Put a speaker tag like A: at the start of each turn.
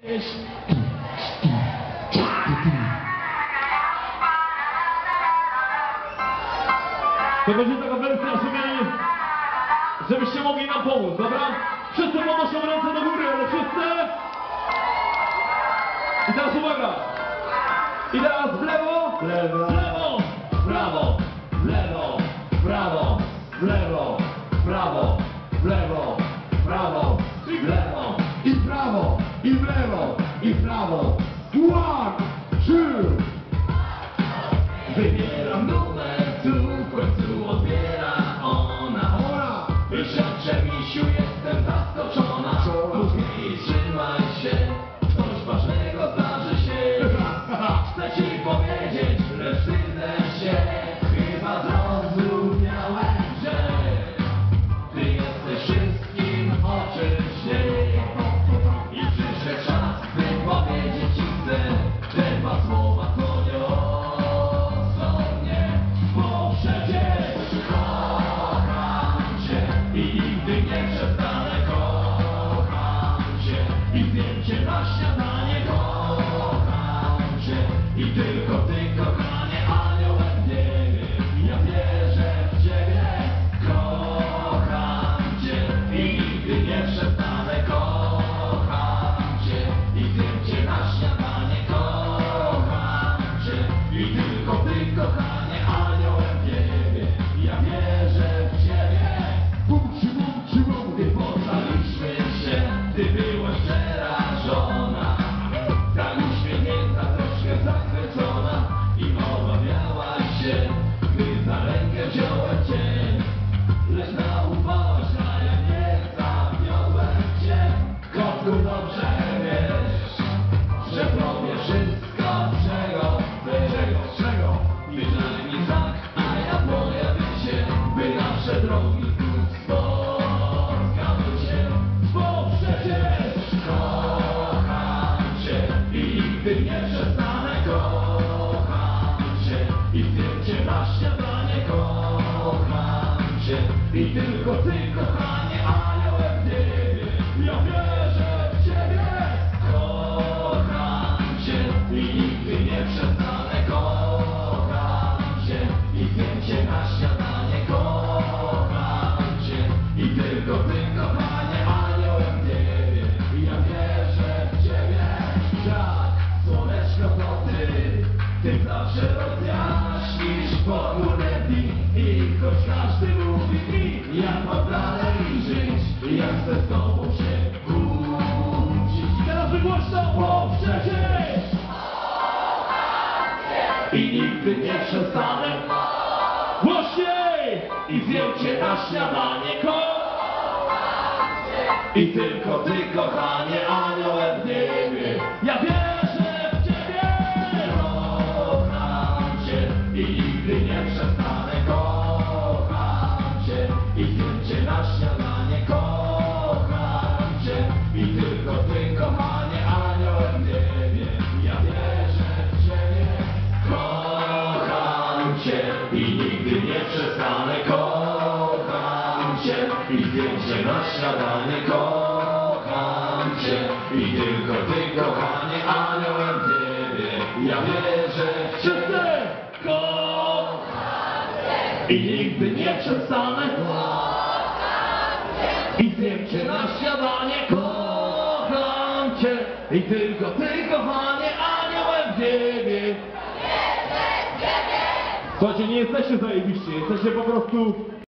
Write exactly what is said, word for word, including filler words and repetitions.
A: To będzie taka wersja, żeby, żebyście mogli nam pomóc, dobra? Wszyscy podnoszą ręce do góry, ale wszyscy... I teraz uwaga! I teraz w lewo, w lewo, w lewo, w lewo, w lewo, w lewo, w lewo, w lewo, w lewo, w lewo, i w lewo, i w lewo, i w lewo. One, two.
B: Wybieram numer, tu w końcu odbiera ona.
A: Ona.
B: Siostrze misiu, jestem zaskoczona. Mów mi, trzymaj się, coś ważnego zdarzy się. Chcę ci powiedzieć, lecz wstydzę się. Chyba zrozumiałem, że ty jesteś wszystkim, o czym śnię. I przyszedł czas, by powiedzieć ci chcę te dwa słowa, co niosą mnie. Bo przecież kocham cię i nigdy nie przestanę. Kocham cię i zjem cię na śniadanie. Kocham cię i tylko ty, kochanie, aniołem w niebie. Ja wierzę w ciebie. Kocham cię i nigdy nie przestanę. Kocham cię i zjem cię na śniadanie. Kocham cię i tylko ty, kochanie, aniołem w niebie. Ja wierzę w ciebie. Bum, ci, bum, ci, bum. Gdy poznaliśmy się, ty byłaś przerażona, tak uśmiechnięta, troszkę zachwycona i obawiałaś się, gdy za rękę wziąłem cię. Lecz naufałaś, a ja nie zawiodłem cię. Kotku, dobrze wiesz, że robię wszystko, czego chcesz.
A: Czego?
B: Wydaj mi znak, a ja pojawię się, by nasze drogi znów spotkały się. Bo przecież kocham cię i nigdy nie przestanę. Kocham cię i zjem cię na śniadanie. Kocham cię i tylko ty, kochanie, aniołem w niebie. Ja wierzę w ciebie. Kocham cię i nigdy nie przestanę. Kocham cię i zjem cię na śniadanie. Kocham cię i tylko ty, kochanie, aniołem w niebie. Ja wierzę w ciebie. Tak, słoneczko to ty, ty zawsze rozjaśnisz pochmurne dni. I choć każdy mówi mi, jak mam dalej żyć, ja chcę z tobą się budzić. Teraz wygłośno, bo przecież i nigdy nie przestanę.
A: Głośniej!
B: I zjem cię na śniadanie. Kocham cię i tylko ty, kochanie, aniołem w niebie. Ja wierzę w ciebie. Kocham cię i nigdy nie przestanę. Kocham cię i zjem cię na śniadanie. Kocham cię i tylko ty, kochanie, aniołem w niebie. Ja wierzę w ciebie. Kocham cię i nigdy nie przestanę. Kocham cię i zjem cię na śniadanie. Kocham cię i tylko ty, kochanie, aniołem w niebie. Ja wierzę w ciebie. Kocham cię i nigdy nie przestanę. Kocham cię i zjem cię na śniadanie. Kocham cię i tylko ty, kochanie, aniołem w niebie.
A: Słuchajcie, nie jesteście zajebiści, jesteście po prostu